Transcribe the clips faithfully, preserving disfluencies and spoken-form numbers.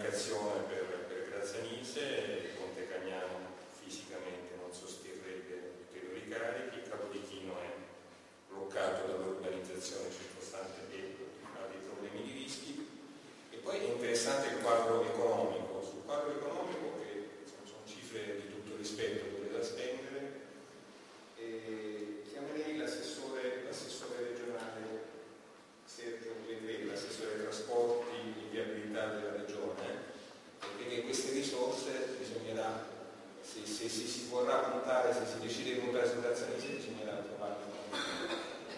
comunicazione per, per Grazzanise, il Ponte Cagnano fisicamente non sosterrebbe ulteriori carichi, Capodichino è bloccato dall'urbanizzazione circostante e ha dei problemi di rischi. E poi è interessante il quadro economico. Sul quadro economico, che sono cifre di tutto rispetto quelle da spendere, e chiamerei l'assessore, l'assessore regionale Sergio Vedrelli, l'assessore dei trasporti e viabilità della regione, perché queste risorse bisognerà, se, se, se si vorrà puntare, se si decide di puntare su Grazzanise, bisognerà trovarle.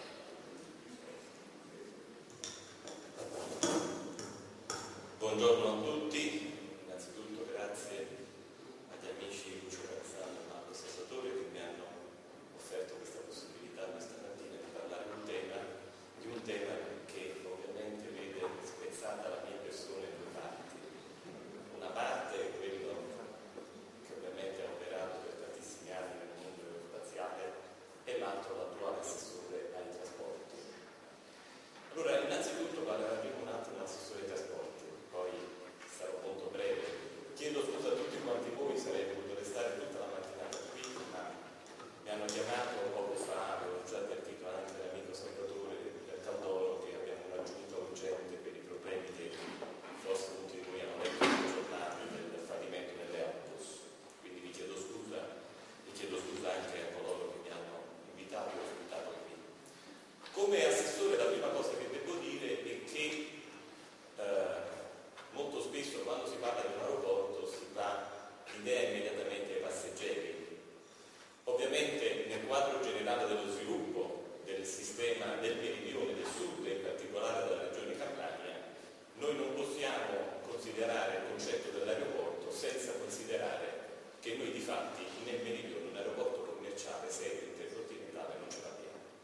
Buongiorno a tutti, innanzitutto grazie agli amici Lucio Cazzano e Marco Sassatore che mi hanno offerto questa possibilità questa mattina di parlare un tema, di un tema che ovviamente vede spezzata la mia persona in due parti. Una parte è quello che ovviamente ha operato per tantissimi anni nel mondo aerospaziale e l'altro l'attuale assessore ai trasporti. Allora, innanzitutto vale la prima un attimo l'assessore ai trasporti, poi sarò molto breve. Chiedo scusa a tutti quanti voi, sarei voluto restare tutta la mattinata qui, ma mi hanno chiamato poco fa, avevo già avvertito anche l'amico Salvatore del Caldoro che abbiamo una giunta urgente per i problemi che forse tutti di voi hanno letto nei giornali del fallimento delle autobus. Quindi vi chiedo scusa, vi chiedo scusa anche a coloro che mi hanno invitato e ospitato qui. Come assessore la prima cosa che devo dire è che eh, molto spesso quando si parla di un aeroporto si fa l'idea immediatamente ai passeggeri. Ovviamente nel quadro generale dello sviluppo del sistema del meridione, del sud e in particolare della regione Campania, noi non possiamo considerare il concetto dell'aeroporto senza considerare che noi di fatti nel meridione un aeroporto commerciale serio intercontinentale non ce l'abbiamo.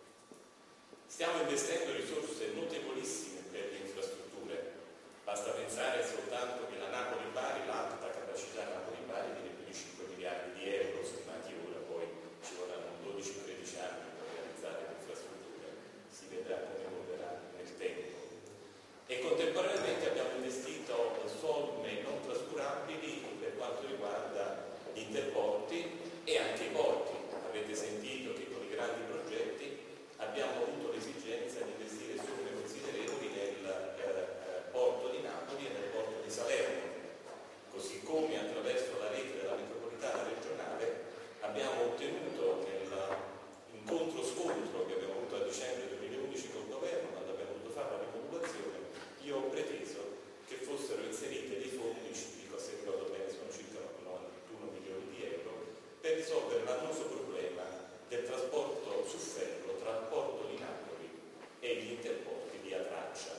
Stiamo investendo risorse notevolissime per le infrastrutture. Basta pensare soltanto che la Napoli-Bari, l'alta capacità Napoli-Bari viene più di cinque miliardi di euro stimati ora, poi ci vorranno dodici tredici anni per realizzare le infrastrutture, si vedrà come evolverà nel tempo. E contemporaneamente abbiamo investito somme non trascurabili per quanto riguarda gli interporti e anche i porti. Avete sentito che con i grandi progetti abbiamo avuto l'esigenza di investire somme considerevoli nel eh, porto di Napoli e nel porto di Salerno, così come attraverso la rete della metropolitana regionale abbiamo ottenuto nell'incontro-scontro che abbiamo avuto a dicembre duemilaundici col governo, quando abbiamo dovuto fare la rimodulazione, io ho preteso che fossero inserite dei fondi, ci dico se ricordo bene sono circa novantuno milioni di euro, per risolvere l'annoso problema del trasporto su ferro tra il porto di Napoli e gli interporti di Atraccia.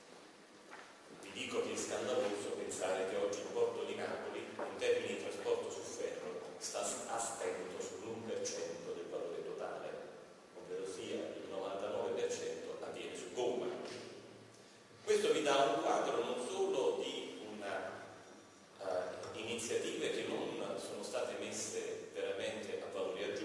Vi dico che è scandaloso pensare che oggi il porto di Napoli, in termini di trasporto su ferro, sta a stento sull'uno per cento del valore totale, ovvero sia il novantanove per cento avviene su gomma. Questo vi dà un quadro non solo di una, uh, iniziative che non sono state messe veramente a valore aggiunto,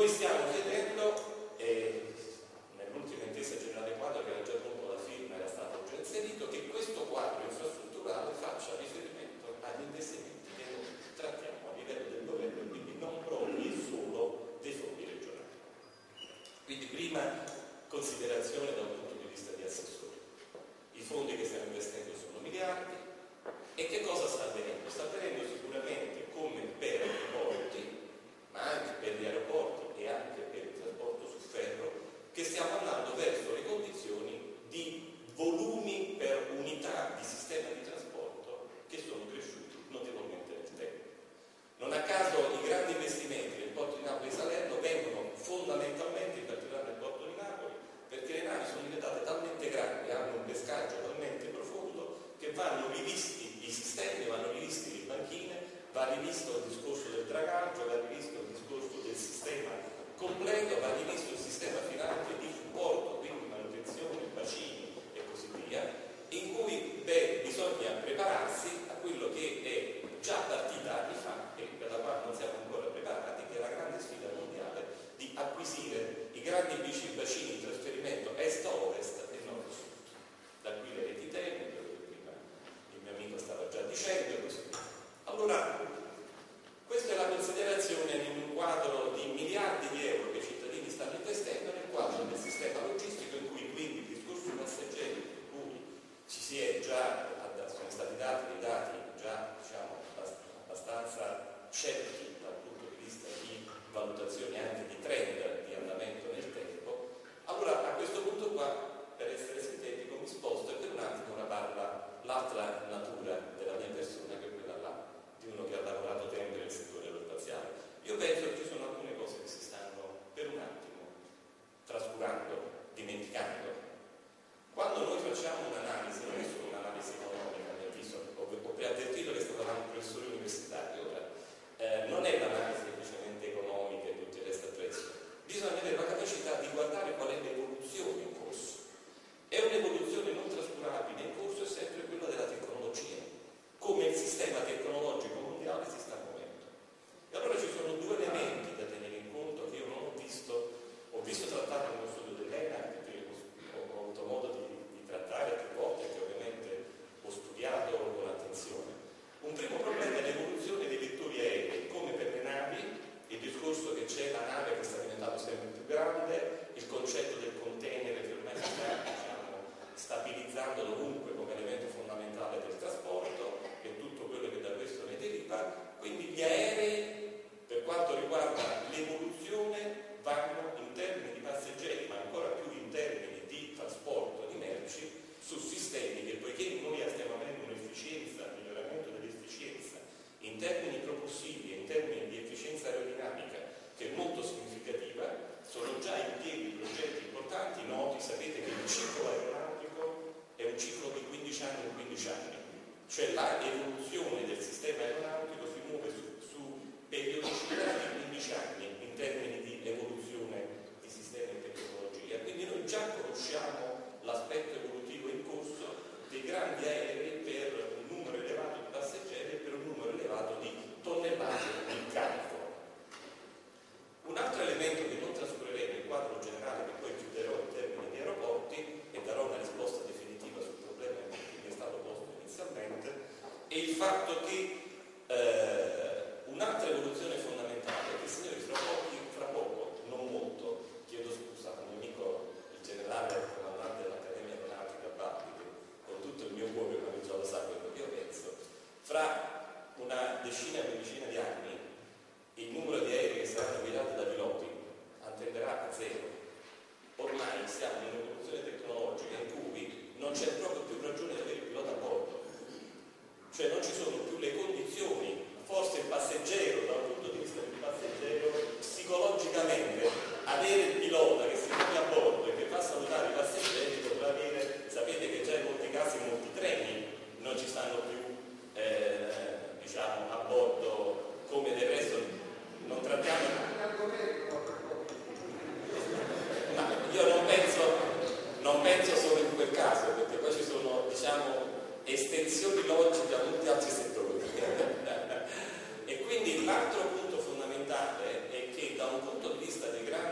Noi stiamo chiedendo, e nell'ultima intesa generale quadro che era già pronto la firma era stato già inserito, che questo quadro infrastrutturale faccia riferimento agli investimenti che noi trattiamo a livello del governo e quindi non proprio e solo dei fondi regionali. Quindi prima considerazione da un punto di vista di assessore. I fondi che stiamo investendo sono miliardi e che cosa sta avvenendo? Sta avvenendo sicuramente come per i porti, ma anche per gli aeroporti e anche per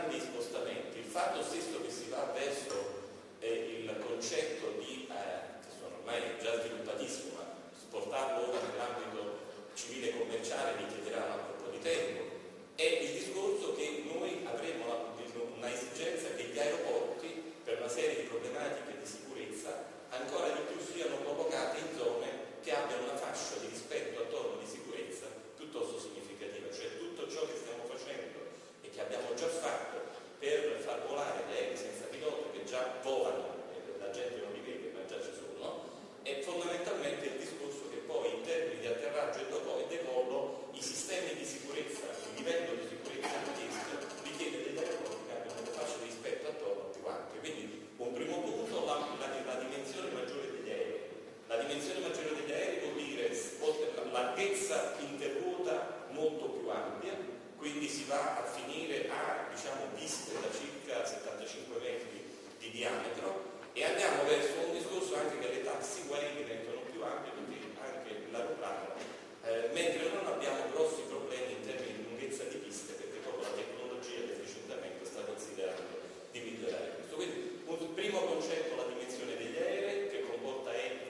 grandi spostamenti. Il fatto stesso che si va verso eh, il concetto di, eh, che sono ormai già sviluppatissimo, ma portarlo ora nell'ambito civile e commerciale richiederà un altro po' di tempo, è il discorso che noi avremo una, una esigenza che gli aeroporti, per una serie di problematiche di sicurezza, ancora di più siano collocati in zone che abbiano una fascia di rispetto attorno di sicurezza piuttosto significativa. Cioè tutto ciò che stiamo facendo e che abbiamo già fatto per far volare gli aerei senza pilota che già volano e la gente non li vede ma già ci sono, è fondamentalmente il discorso che poi in termini di atterraggio e decollo i sistemi di sicurezza, il livello di sicurezza richiesto richiede degli aeroporti che abbiano una fascia di rispetto attorno più ampia. Quindi un primo punto, la, la, la dimensione maggiore degli aerei. La dimensione maggiore degli aerei vuol dire la larghezza interruota molto più ampia, quindi si va a finire a diciamo piste da circa settantacinque metri di diametro e andiamo verso un discorso anche che le taxiway diventano più ampie perché anche l'aeroplano, eh, mentre non abbiamo grossi problemi in termini di lunghezza di piste perché proprio la tecnologia e l'efficientamento sta considerando di migliorare questo. Quindi un primo concetto, la dimensione degli aerei, che comporta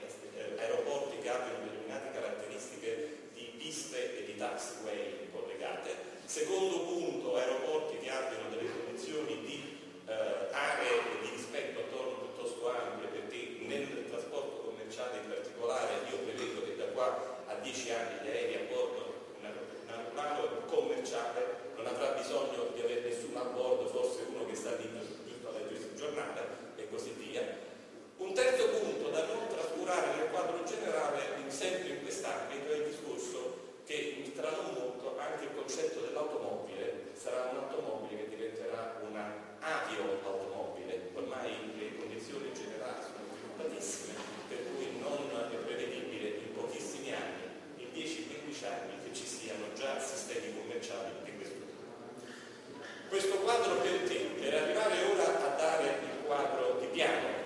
aeroporti che abbiano determinate caratteristiche di piste e di taxiway collegate. Secondo punto, aeroporti che abbiano delle condizioni di eh, aree di rispetto attorno piuttosto ampie, perché nel trasporto commerciale in particolare io prevedo che da qua a dieci anni gli aerei a bordo un aeroplano commerciale non avrà bisogno di avere nessuno a bordo, forse uno che sta lì giusto a leggersi il giornale e così via. Un terzo punto da non trascurare nel quadro generale, sempre in quest'ambito, è il discorso che tra non molto anche il concetto dell'automobile sarà un'automobile che diventerà una avioautomobile. Ormai le condizioni generali sono sviluppatissime, per cui non è prevedibile in pochissimi anni, in dieci quindici anni, che ci siano già sistemi commerciali di questo tipo. Questo quadro perché? Per arrivare ora a dare il quadro di piano.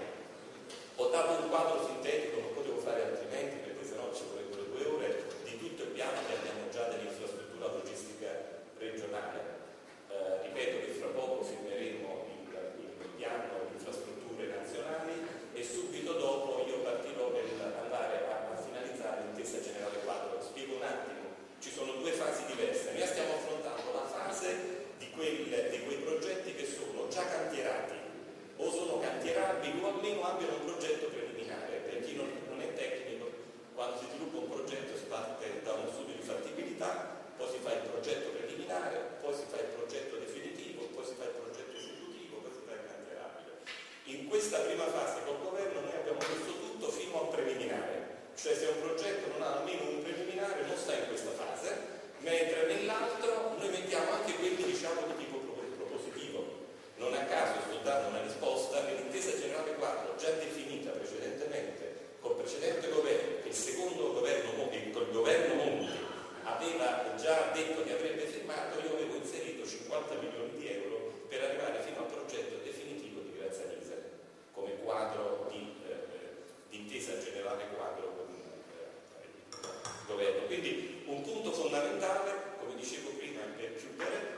Ho dato un quadro sintetico, non potevo fare altrimenti perché sennò ci vorrebbero due ore, di tutto il piano che abbiamo già dell'infrastruttura logistica regionale. Eh, ripeto che fra poco firmeremo il, il piano di infrastrutture nazionali e subito dopo io partirò per andare a, a finalizzare l'intesa generale quadro. Spiego un attimo, ci sono due fasi diverse. Noi stiamo affrontando la fase di, quelle, di quei progetti che sono già cantierati o sono cantierabili o almeno abbiano un progetto preliminare. Per chi non, non è tecnico, quando si sviluppa un progetto si parte da uno studio di fattibilità, poi si fa il progetto preliminare, poi si fa il progetto definitivo, poi si fa il progetto esecutivo, poi si fa il cantierabile. In questa prima fase col governo noi abbiamo messo tutto fino a un preliminare, cioè se un progetto non ha almeno un preliminare non sta in questa fase, mentre nell'altro noi mettiamo anche quelli diciamo di tipo propositivo. Non a caso sto dando una risposta nell'intesa generale quadro già definita precedentemente col precedente governo, che il secondo governo Monti, col governo Monti aveva già detto che avrebbe firmato. Io avevo inserito cinquanta milioni di euro per arrivare fino al progetto definitivo di Grazzanise come quadro di, eh, di intesa generale quadro con eh, il governo. Quindi un punto fondamentale, come dicevo prima per chiudere,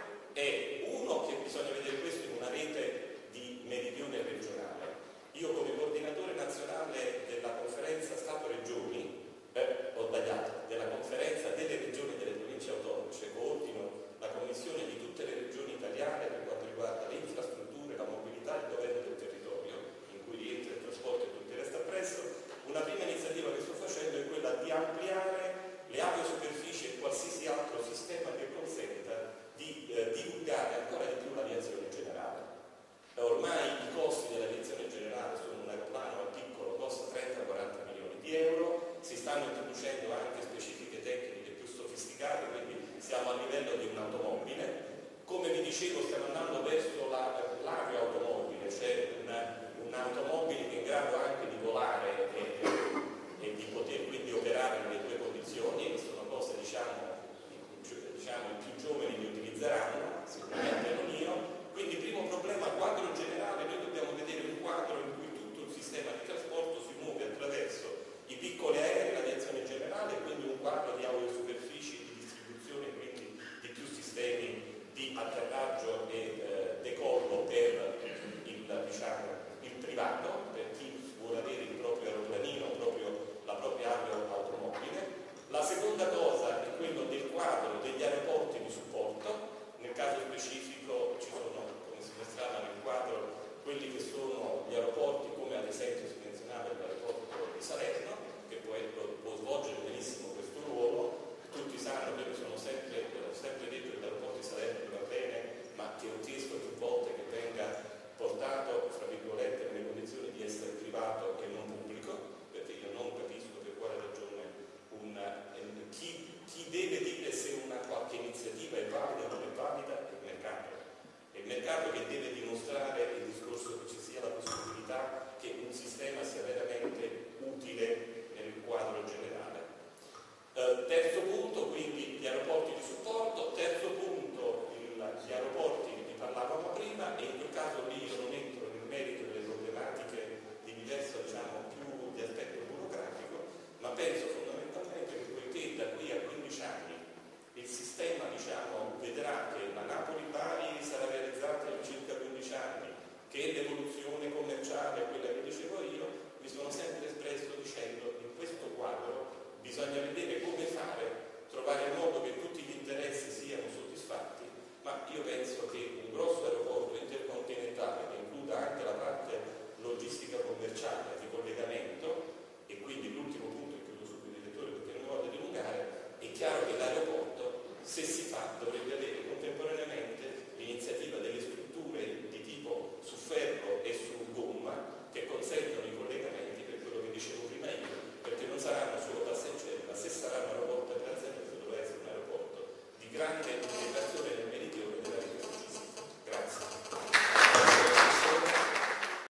è uno che bisogna vedere questo in una rete di meridione regionale. Io come coordinatore nazionale della conferenza Stato-Regioni, eh, ho sbagliato, della conferenza delle regioni e delle province autonome, cioè coordino la commissione di tutte le regioni italiane per quanto riguarda le infrastrutture, la mobilità e il governo del territorio, in cui rientra il trasporto e tutto il resto appresso. Una prima iniziativa che sto facendo è quella di ampliare le aviosuperfici e qualsiasi altro sistema che consenta di eh, divulgare ancora di più l'aviazione generale. Ormai i costi dell'aviazione generale sono un aeroplano al piccolo, costa trenta quaranta milioni di euro, si stanno introducendo anche specifiche tecniche più sofisticate, quindi siamo a livello di un'automobile. Come vi dicevo, stiamo andando verso la, l'avioautomobile, cioè una, un'automobile che è in grado anche di volare e, e di poter quindi operare nelle due condizioni, e sono cose diciamo, diciamo i più giovani li utilizzeranno, sicuramente non io. Quindi primo problema, quadro generale, noi dobbiamo vedere un quadro in cui tutto il sistema di trasporto si muove attraverso i piccoli aerei, l'aviazione generale, quindi un quadro di aviosuperfici, di distribuzione, quindi di più sistemi di atterraggio e eh, decollo privato